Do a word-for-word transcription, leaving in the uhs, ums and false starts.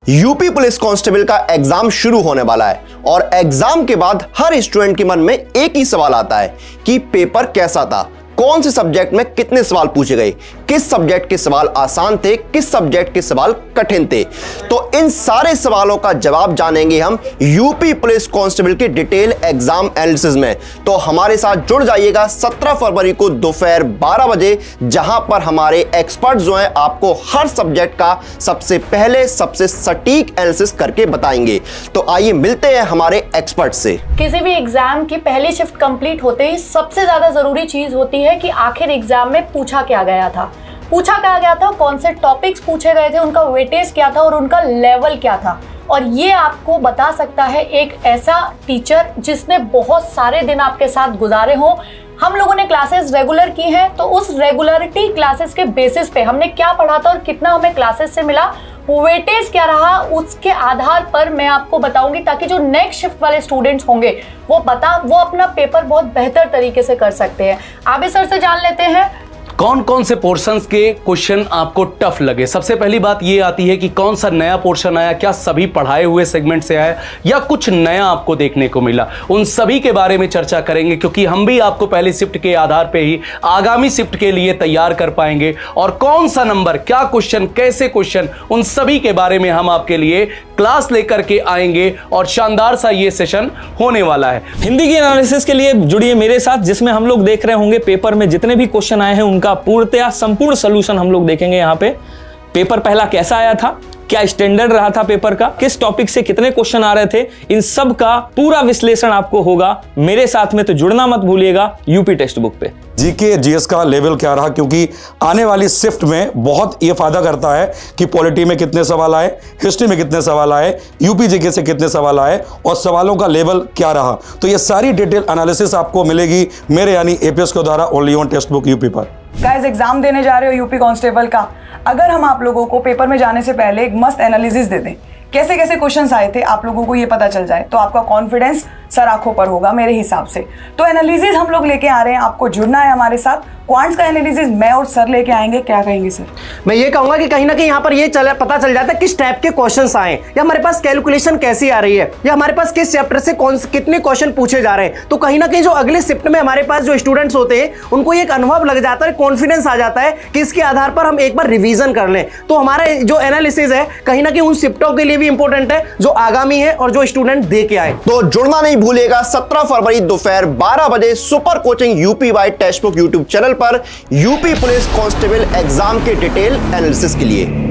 UP police constable का exam शुरू होने वाला है और एग्जाम के बाद हर स्टूडेंट के मन में एक ही सवाल आता है कि पेपर कैसा था, कौन से सब्जेक्ट में कितने सवाल पूछे गए, किस सब्जेक्ट के सवाल आसान थे, किस सब्जेक्ट के सवाल कठिन थे। तो इन सारे सवालों का जवाब जानेंगे हम यूपी पुलिस कांस्टेबल के डिटेल एग्जाम एनालिसिस में। तो हमारे साथ जुड़ जाइएगा सत्रह फरवरी को दोपहर बारह बजे, जहां पर हमारे एक्सपर्ट जो हैं आपको हर सब्जेक्ट का सबसे पहले सबसे सटीक एनालिसिस करके बताएंगे। तो आइए मिलते हैं हमारे एक्सपर्ट से। किसी भी एग्जाम की पहली शिफ्ट कंप्लीट होते ही सबसे ज्यादा जरूरी चीज होती है कि आखिर एग्जाम में पूछा क्या गया था पूछा क्या गया था कौन से टॉपिक्स पूछे गए थे, उनका वेटेज क्या था और उनका लेवल क्या था। और ये आपको बता सकता है एक ऐसा टीचर जिसने बहुत सारे दिन आपके साथ गुजारे हों। हम लोगों ने क्लासेस रेगुलर की हैं, तो उस रेगुलरिटी क्लासेस के बेसिस पे हमने क्या पढ़ा था और कितना हमें क्लासेस से मिला, वेटेज क्या रहा, उसके आधार पर मैं आपको बताऊंगी, ताकि जो नेक्स्ट शिफ्ट वाले स्टूडेंट्स होंगे वो बता वो अपना पेपर बहुत बेहतर तरीके से कर सकते हैं। आबिद सर से जान लेते हैं कौन कौन से पोर्शंस के क्वेश्चन आपको टफ लगे। सबसे पहली बात ये आती है कि कौन सा नया पोर्शन आया, क्या सभी पढ़ाए हुए सेगमेंट से आया या कुछ नया आपको देखने को मिला। उन सभी के बारे में चर्चा करेंगे, क्योंकि हम भी आपको पहली शिफ्ट के आधार पे ही आगामी शिफ्ट के लिए तैयार कर पाएंगे। और कौन सा नंबर, क्या क्वेश्चन, कैसे क्वेश्चन, उन सभी के बारे में हम आपके लिए क्लास लेकर के आएंगे और शानदार सा ये सेशन होने वाला है। हिंदी की एनालिसिस के लिए जुड़िए मेरे साथ, जिसमें हम लोग देख रहे होंगे पेपर में जितने भी क्वेश्चन आए हैं उनका पूर्णतया संपूर्ण सॉल्यूशन हम लोग देखेंगे। यहाँ पे पेपर पहला कैसा आया था, क्या स्टैंडर्ड रहा था पेपर का, किस टॉपिक से कितने क्वेश्चन आ रहे थे, इन सब का पूरा विश्लेषण आपको होगा मेरे साथ में। तो जुड़ना मत भूलिएगा यूपी टेक्स्ट बुक पे। जीके जीएस का लेवल क्या रहा, क्योंकि आने वाली शिफ्ट में बहुत ये फायदा करता है कि पॉलिटी में कितने सवाल आए, हिस्ट्री में कितने सवाल आए, यूपी जीके से कितने सवाल आए और सवालों का लेवल क्या रहा। तो ये सारी डिटेल एनालिसिस आपको मिलेगी मेरे यानी एपीएस के द्वारा only on text book UP पर। गाइस, एग्जाम देने जा रहे हो यूपी कांस्टेबल का, अगर हम आप लोगों को पेपर में जाने से पहले एक मस्त एनालिसिस दे दें, कैसे कैसे क्वेश्चंस आए थे, आप लोगों को ये पता चल जाए, तो आपका कॉन्फिडेंस सर आंखों पर होगा मेरे हिसाब से। तो एनालिसिस हम लोग लेके आ रहे हैं, आपको जुड़ना है हमारे साथ। क्वांट्स का एनालिसिस मैं और सर लेके आएंगे। क्या कहेंगे सर? मैं ये कहूंगा कि कहीं ना कहीं यहाँ पर ये चल, पता चल जाता है किस टाइप के क्वेश्चंस आए, या हमारे पास कैलकुलेशन कैसी आ रही है, या हमारे पास किस चैप्टर से कौन कितने क्वेश्चन पूछे जा रहे हैं। तो कहीं ना कहीं जो अगले शिफ्ट में हमारे पास जो स्टूडेंट्स होते हैं उनको एक अनुभव लग जाता है, कॉन्फिडेंस आ जाता है कि इसके आधार पर हम एक बार रिवीजन कर लें। तो हमारा जो एनालिसिस है कहीं ना कहीं उन शिफ्टों के लिए भी इंपॉर्टेंट है जो आगामी है और जो स्टूडेंट दे के आए। तो जुड़ना नहीं भूलिएगा सत्रह फरवरी दोपहर बारह बजे super coaching UP Y text book YouTube channel पर यूपी पुलिस कांस्टेबल एग्जाम के डिटेल एनालिसिस के लिए।